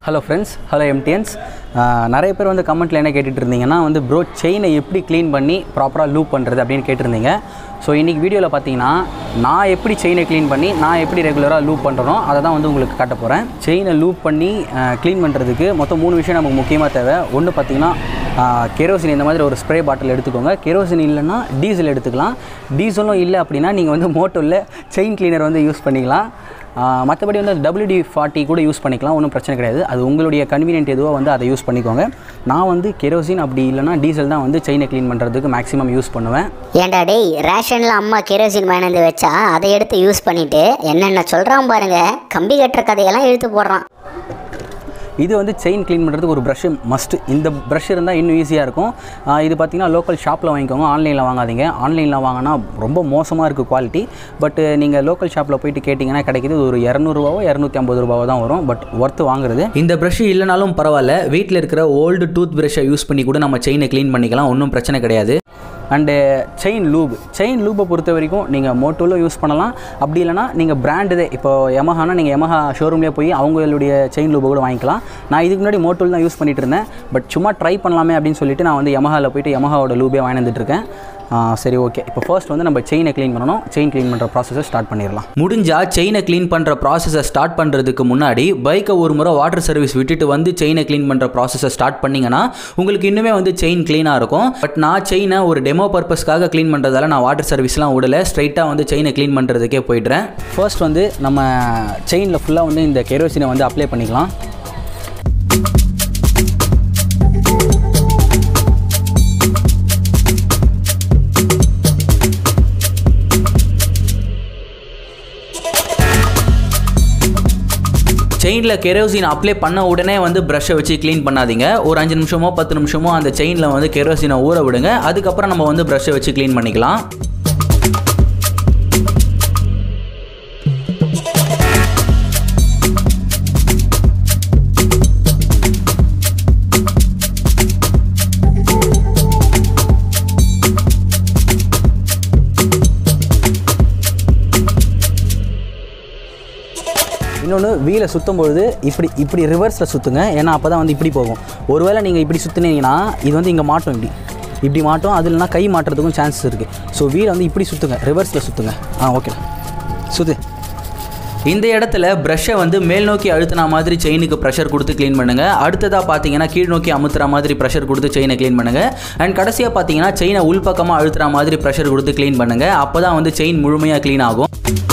Hello friends, hello MTNs. நிறைய பேர் வந்து கமெண்ட்ல என்ன கேட்டிட்டு இருந்தீங்கன்னா வந்து bro செயினை எப்படி க்ளீன் பண்ணி ப்ராப்பரா லூப் பண்றது அப்படினு கேட்டிருந்தீங்க. சோ இன்னைக்கு வீடியோல பாத்தீங்கன்னா நான் எப்படி செயினை க்ளீன் பண்ணி நான் எப்படி ரெகுலரா லூப் பண்றேனோ அத தான் வந்து உங்களுக்கு காட்ட போறேன். செயினை லூப் பண்ணி க்ளீன் பண்றதுக்கு மொத்தம் 3 விஷயம் நமக்கு முக்கியமா தேவை. ஒன்னு பாத்தீங்கன்னா கெரோசின் இந்த மாதிரி ஒரு ஸ்ப்ரே பாட்டில் எடுத்துக்கோங்க. கெரோசின் இல்லனா டீசல் எடுத்துக்கலாம். டீசலும் இல்ல அப்படினா நீங்க வந்து மோட்டோல செயின் கிளீனர் வந்து யூஸ் பண்ணிக்கலாம். மற்றபடி வந்து WD-40 கூட யூஸ் பண்ணிக்கலாம், ஒன்றும் பிரச்சனை கிடையாது. அது உங்களுடைய கன்வீனியன்ட் எதுவோ வந்து அதை யூஸ் பண்ணிக்கோங்க. நான் வந்து கெரோசின் அப்படி இல்லைனா டீசல் தான் வந்து செயினை க்ளீன் பண்ணுறதுக்கு மேக்ஸிமம் யூஸ் பண்ணுவேன். ஏன்டா டேய், ரேஷனில் அம்மா கெரோசின் வாங்கினது வச்சா அதை எடுத்து யூஸ் பண்ணிவிட்டு என்னென்ன சொல்கிறான் பாருங்க, கம்பி கட்டுற கதையெல்லாம் இழுத்து போடுறான். இது வந்து செயின் க்ளீன் பண்ணுறதுக்கு ஒரு ப்ரஷ் மஸ்ட். இந்த ப்ரஷ் இருந்தால் இன்னும் ஈஸியாக இருக்கும். இது பார்த்திங்கன்னா லோக்கல் ஷாப்பில் வாங்கிக்கோங்க, ஆன்லைனில் வாங்காதீங்க. ஆன்லைனில் வாங்கினா ரொம்ப மோசமாக இருக்குது குவாலிட்டி. பட் நீங்கள் லோக்கல் ஷாப்பில் போயிட்டு கேட்டிங்கன்னா கிடைக்கிது. ஒரு 200 ரூபாவோ 250 ரூபாவோ தான் வரும். பட் ஒர்த்து வாங்குறது. இந்த ப்ரஷ் இல்லைனாலும் பரவாயில்ல, வீட்டில் இருக்கிற ஓல்டு டூத் ப்ரஷ்ஷை யூஸ் பண்ணி கூட நம்ம செயினை க்ளீன் பண்ணிக்கலாம், ஒன்றும் பிரச்சனை கிடையாது. அண்டு செயின் லூபை பொறுத்த வரைக்கும் நீங்கள் மோட்டோவில் யூஸ் பண்ணலாம். அப்படி இல்லைனா நீங்கள் பிராண்டுதே இப்போ யமஹானா நீங்கள் யமஹா ஷோரூம்லேயே போய் அவங்களுடைய செயின் லூபை கூட வாங்கிக்கலாம். நான் இதுக்கு முன்னாடி மோட்டோவில் தான் யூஸ் பண்ணிட்டு இருந்தேன். பட் சும்மா ட்ரை பண்ணலாமே அப்படின்னு சொல்லிட்டு நான் வந்து யமஹாவில் போய்ட்டு யமஹாவோட லூபே வாங்கி வந்துட்டுருக்கேன். சரி, ஓகே. இப்போ ஃபர்ஸ்ட் வந்து நம்ம செயினை க்ளீன் பண்ணணும். செயின் க்ளீன் பண்ணுற ப்ராசஸை ஸ்டார்ட் பண்ணிடலாம். முடிஞ்சால் செயினை க்ளீன் பண்ணுற ப்ராசஸை ஸ்டார்ட் பண்ணுறதுக்கு முன்னாடி பைக்கை ஒரு முறை வாட்டர் சர்வீஸ் விட்டுட்டு வந்து செயினை க்ளீன் பண்ணுற ப்ராசஸை ஸ்டார்ட் பண்ணிங்கன்னா உங்களுக்கு இன்னுமே வந்து செயின் க்ளீனாக இருக்கும். பட் நான் செயினை ஒரு டெமோ பர்பஸ்க்காக க்ளீன் பண்ணுறதால நான் வாட்டர் சர்வீஸ்லாம் விடலை, ஸ்ட்ரைட்டாக வந்து செயினை க்ளீன் பண்ணுறதுக்கே போய்ட்றேன். ஃபர்ஸ்ட் வந்து நம்ம செயினில் ஃபுல்லாக வந்து இந்த கெரோசினை வந்து அப்ளை பண்ணிக்கலாம். செயினில் கெரோசின் அப்ளை பண்ண உடனே வந்து ப்ரஷ்ஷை வச்சு க்ளீன் பண்ணாதீங்க. ஒரு 5 நிமிஷமோ 10 நிமிஷமோ அந்த செயினில் வந்து கெரோசினை ஊற விடுங்க. அதுக்கப்புறம் நம்ம வந்து ப்ரஷ்ஷை வச்சு க்ளீன் பண்ணிக்கலாம். இன்னொன்று, வீலை சுற்றும் பொழுது இப்படி ரிவர்ஸில் சுற்றுங்க. ஏன்னா அப்போ தான் வந்து இப்படி போகும். ஒருவேளை நீங்கள் இப்படி சுற்றுனீங்கன்னா இது வந்து இங்கே மாட்டும், இப்படி மாட்டும். அது இல்லைனா கை மாட்டுறதுக்கும் சான்சஸ் இருக்குது. ஸோ வீலை வந்து இப்படி சுற்றுங்க, ரிவர்ஸில் சுற்றுங்க. ஓகே, சுற்று. இந்த இடத்துல ப்ரஷ்ஷை வந்து மேல் நோக்கி அழுத்தின மாதிரி செயினுக்கு ப்ரெஷர் கொடுத்து க்ளீன் பண்ணுங்கள். அடுத்ததாக பார்த்தீங்கன்னா கீழ் நோக்கி அமுத்துற மாதிரி ப்ரெஷர் கொடுத்து செயினை க்ளீன் பண்ணுங்கள். அண்ட் கடைசியாக பார்த்தீங்கன்னா செயினை உள்பக்கமாக அழுத்துற மாதிரி ப்ரெஷர் கொடுத்து க்ளீன் பண்ணுங்கள். அப்போ தான் வந்து செயின் முழுமையாக க்ளீன் ஆகும்.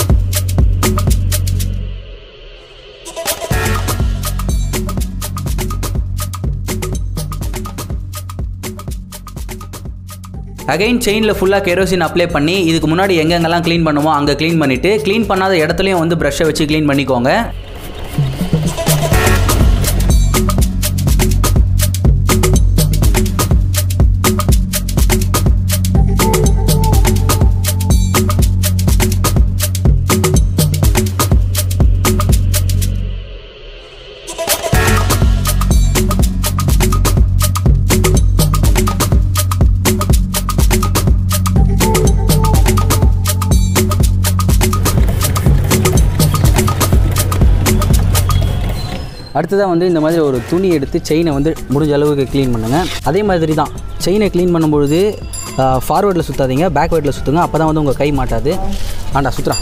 அகைன் செயினில் ஃபுல்லாக கெரோசின் அப்ளை பண்ணி இதுக்கு முன்னாடி எங்கெங்கெல்லாம் க்ளீன் பண்ணுமோ அங்கே க்ளீன் பண்ணிவிட்டு க்ளீன் பண்ணாத இடத்துலையும் வந்து ப்ரஷ்ஷை வச்சு க்ளீன் பண்ணிக்கோங்க. அடுத்ததாக வந்து இந்த மாதிரி ஒரு துணி எடுத்து செயினை வந்து முடிஞ்ச அளவுக்கு க்ளீன் பண்ணுங்கள். அதே மாதிரி தான் செயினை க்ளீன் பண்ணும்பொழுது ஃபார்வேர்டில் சுற்றாதீங்க, பேக்வேர்டில் சுற்றுங்க. அப்போ தான் வந்து உங்கள் கை மாட்டாது. ஆண்டா சுற்றுறா.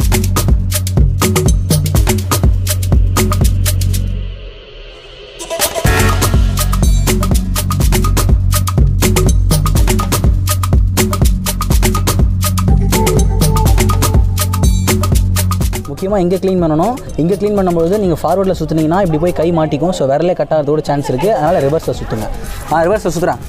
முக்கியமாக இங்கே க்ளீன் பண்ணணும். இங்கே க்ளீன் பண்ணும்போது நீங்கள் ஃபார்வர்டில் சுற்றுனீங்கன்னா இப்படி போய் கை மாட்டிக்கும். ஸோ விரலே கட் ஆகிறதோட சான்ஸ் இருக்குது. அதனால் ரிவர்ஸில் சுற்றுங்க. ரிவர்ஸில் சுற்றுறேன்.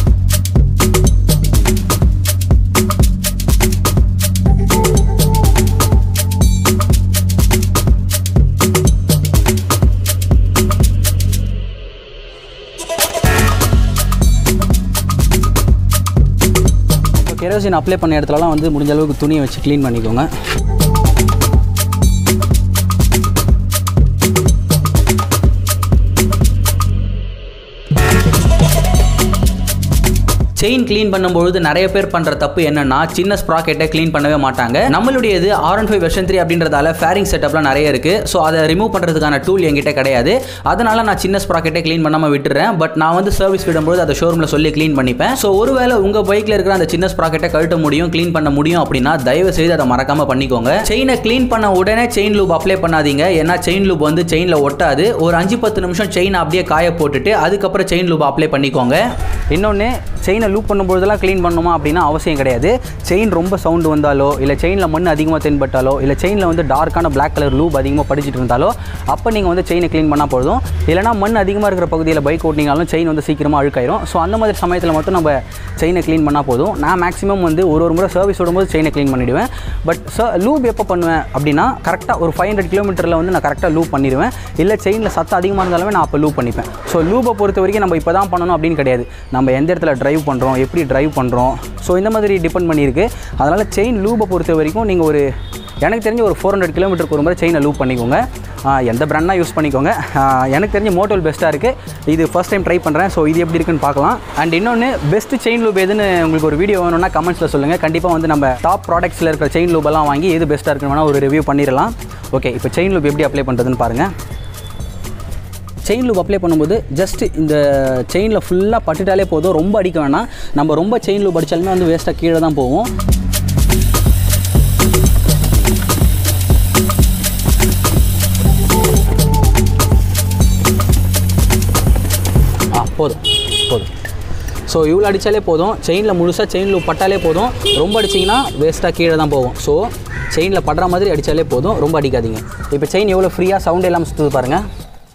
கெரோசின் அப்ளை பண்ண இடத்துலலாம் வந்து முடிஞ்ச அளவுக்கு துணியை வச்சு க்ளீன் பண்ணிக்கோங்க. செயின் க்ளீன் பண்ணும்போது நிறைய பேர் பண்ற தப்பு என்னன்னா சின்ன ஸ்ப்ராக்கெட்டை க்ளீன் பண்ணவே மாட்டாங்க. நம்மளுடையது R15 வெர்ஷன் 3 அப்படின்றதால ஃபேரிங் செட்டப்லாம் நிறைய இருக்கு. ஸோ அதை ரிமூவ் பண்றதுக்கான டூல் என்கிட்ட கிடையாது. அதனால நான் சின்ன ஸ்ப்ராக்கெட்டை க்ளீன் பண்ணாம விட்டுறேன். பட் நான் வந்து சர்வீஸ் விடும்போது அதை ஷோரூம்ல சொல்லி க்ளீன் பண்ணிப்பேன். ஸோ ஒருவேளை உங்க பைக்ல இருக்கிற அந்த சின்ன ஸ்ப்ராக்கெட்டை கழட்ட முடியும், க்ளீன் பண்ண முடியும் அப்படின்னா தயவு செய்து அதை மறக்காம பண்ணிக்கோங்க. செயினை க்ளீன் பண்ண உடனே செயின் லூப் அப்ளை பண்ணாதீங்க. ஏன்னா செயின் லூப் வந்து செயின்ல ஒட்டாது. ஒரு 5-10 நிமிஷம் செயின் அப்படியே காய போட்டுட்டு அதுக்கப்புறம் செயின் லூப் அப்ளை பண்ணிக்கோங்க. இன்னொன்று, செயினை லூப் பண்ணும்போதெல்லாம் க்ளீன் பண்ணணுமா அப்படின்னா அவசியம் கிடையாது. செயின் ரொம்ப சவுண்டு வந்தாலோ இல்லை செயினில் மண் அதிகமாக தென்பட்டாலோ இல்லை செயினில் வந்து டார்க்கான பிளாக் கலர் லூப் அதிகமாக படிச்சுட்டு இருந்தாலோ அப்போ நீங்கள் வந்து செயினை க்ளீன் பண்ணால் போதும். இல்லைனா மண் அதிகமாக இருக்கிற பகுதியில் பைக் ஓட்டினாலும் செயின் வந்து சீக்கிரமாக அழுக்காயிரும். ஸோ அந்த மாதிரி சமயத்தில் மட்டும் நம்ம செயினை க்ளீன் பண்ணால் போதும். நான் மேக்ஸிமம் வந்து ஒரு முறை சர்வீஸ் விடும்போது செயினை க்ளீன் பண்ணிவிடுவேன். பட் லூப் எப்போ பண்ணுவேன் அப்படின்னா கரெக்டாக ஒரு 500 கிலோமீட்டரில் வந்து நான் கரெக்டாக லூப் பண்ணிடுவேன். இல்லை செயினில் சத்தம் அதிகமாக இருந்தாலுமே நான் அப்போ லூப் பண்ணிப்பேன். ஸோ லூப்பை பொறுத்த வரைக்கும் நம்ம இப்போ தான் பண்ணணும் அப்படின்னு கிடையாது. நம்ம எந்த இடத்துல ட்ரைவ் பண்ணுறோம், எப்படி ட்ரைவ் பண்ணுறோம், ஸோ இந்த மாதிரி டிபெண்ட் பண்ணியிருக்கு. அதனால் செயின் லூப்பை பொறுத்த வரைக்கும் நீங்கள் எனக்கு தெரிஞ்ச ஒரு 400 கிலோமீட்டருக்கு ஒரு முறை செயினை லூப் பண்ணிக்கோங்க. எந்த பிராண்டாக யூஸ் பண்ணிக்கோங்க. எனக்கு தெரிஞ்ச மோட்டோல் பெஸ்ட்டாக இருக்குது. இது ஃபர்ஸ்ட் டைம் ட்ரை பண்ணுறேன். ஸோ இது எப்படி இருக்குன்னு பார்க்கலாம். அண்ட் இன்னொன்று, பெஸ்ட்டு செயின் லூப் எதுன்னு உங்களுக்கு ஒரு வீடியோ வேணும்னா கமெண்ட்ஸில் சொல்லுங்கள். கண்டிப்பாக வந்து நம்ம டாப் ப்ராடக்ட்ஸில் இருக்கிற செயின் லூபெல்லாம் வாங்கி எது பெஸ்ட்டாக இருக்குன்னு வேணால் ஒரு ரிவ்யூ பண்ணிடலாம். ஓகே, இப்போ செயின் லூப் எப்படி அப்ளை பண்ணுறதுன்னு பாருங்கள். செயின் லூப் அப்ளை பண்ணும்போது ஜஸ்ட் இந்த செயினில் ஃபுல்லாக பட்டுட்டாலே போதும். ரொம்ப அடிக்க வேணாம். நம்ம ரொம்ப செயின் லூப் அடித்தாலுமே வந்து வேஸ்ட்டாக கீழே தான் போகும். போதும். ஸோ இவ்வளோ அடித்தாலே போதும். செயினில் முழுசாக செயின் லூப் பட்டாலே போதும். ரொம்ப அடிச்சிங்கன்னா வேஸ்ட்டாக கீழே தான் போகும். ஸோ செயினில் படுற மாதிரி அடித்தாலே போதும். ரொம்ப அடிக்காதீங்க. இப்போ செயின் எவ்வளோ ஃப்ரீயாக சவுண்ட் எல்லாம் சுற்றுது பாருங்கள்.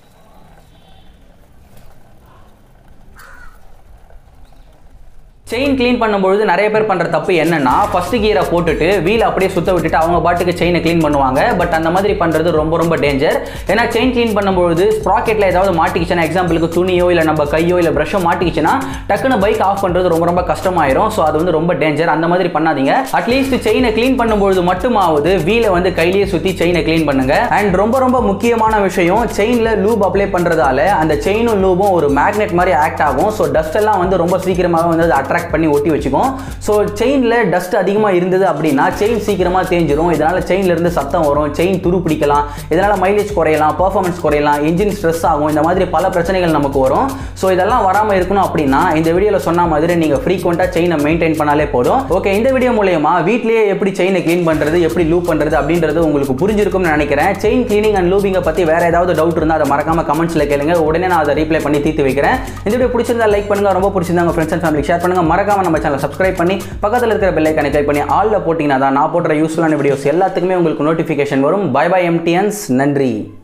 செயின் க்ளீன் பண்ணும்போது நிறைய பேர் பண்ணுற தப்பு என்னன்னா ஃபர்ஸ்ட் கியரை போட்டுட்டு வீல் அப்படியே சுற்ற விட்டுட்டு அவங்க பாட்டுக்கு செயினை க்ளீன் பண்ணுவாங்க. பட் அந்த மாதிரி பண்ணுறது ரொம்ப ரொம்ப டேஞ்சர். ஏன்னா செயின் க்ளீன் பண்ணும்போது ஸ்ப்ராக்கெட்டில் ஏதாவது மாட்டிக்கிச்சுன்னா, எக்ஸாம்பிளுக்கு துணியோ இல்லை நம்ம கையோ இல்லை ப்ரஷோ மாட்டிக்கிச்சுன்னா டக்குன்னு பைக் ஆஃப் பண்ணுறது ரொம்ப ரொம்ப கஷ்டமாயிரும். ஸோ அது வந்து ரொம்ப டேஞ்சர். அந்த மாதிரி பண்ணாதீங்க. அட்லீஸ்ட் செயினை க்ளீன் பண்ணும்போது மட்டுமாவது வீலை வந்து கையிலேயே சுற்றி செயினை க்ளீன் பண்ணுங்க. அண்ட் ரொம்ப ரொம்ப முக்கியமான விஷயம், செயினில் லூப் அப்ளை பண்ணுறதால அந்த செயினும் லூபும் ஒரு மேக்னெட் மாதிரி ஆக்ட் ஆகும். ஸோ டஸ்ட் எல்லாம் வந்து ரொம்ப சீக்கிரமாக வந்து அட்ராக்ட் பண்ணி ஒட்டி வச்சுக்கும். ஸோ செயினில் டஸ்ட் அதிகமாக இருந்தது அப்படின்னா செயின் சீக்கிரமாக தேஞ்சிரும். இதனால் செயின்ல இருந்து சத்தம் வரும், செயின் துரு பிடிக்கலாம், இதனால் மைலேஜ் குறையலாம், பர்ஃபார்மன்ஸ் குறையலாம், இன்ஜின் ஸ்ட்ரெஸ் ஆகும். இந்த மாதிரி பல பிரச்சனைகள் நமக்கு வரும். ஸோ இதெல்லாம் வராமல் இருக்கணும் அப்படின்னா இந்த வீடியோவில் சொன்ன மாதிரி நீங்கள் ஃப்ரீக்வெண்ட்டாக செயினை மெயின்டைன் பண்ணாலே போதும். ஓகே, இந்த வீடியோ மூலமா வீட்லேயே எப்படி செயினை க்ளீன் பண்ணுறது, எப்படி லூப் பண்ணுறது அப்படின்றது உங்களுக்கு புரிஞ்சிருக்கும்னு நினைக்கிறேன். செயின் கிளீனிங் அண்ட் லூபிங்கை பற்றி வேற ஏதாவது டவுட் இருந்தால் அதை மறக்காம கமெண்ட்ஸில் கேளுங்க. உடனே நான் அதை ரீப்ளை பண்ணி தீர்த்து வைக்கிறேன். இந்த வீடியோ பிடிச்சிருந்தா லைக் பண்ணுங்க, ரொம்ப பிடிச்சிருந்தா உங்கள் ஃப்ரெண்ட்ஸ் அண்ட் ஃபேமிலிக்கு ஷேர் பண்ணுங்க. மறக்காம நம்ம சேனலை சப்ஸ்கிரைப் பண்ணி பக்கத்தில் இருக்கிற பெல் ஐகானை கிளிக் பண்ணி ஆல்ல போட்டிங்கன்னா தான் நான் போடுற யூஸ்ஃபுல்லான வீடியோஸ் எல்லாத்துக்குமே உங்களுக்கு நோட்டிஃபிகேஷன் வரும். பை பை எம்டிஎன்ஸ். நன்றி.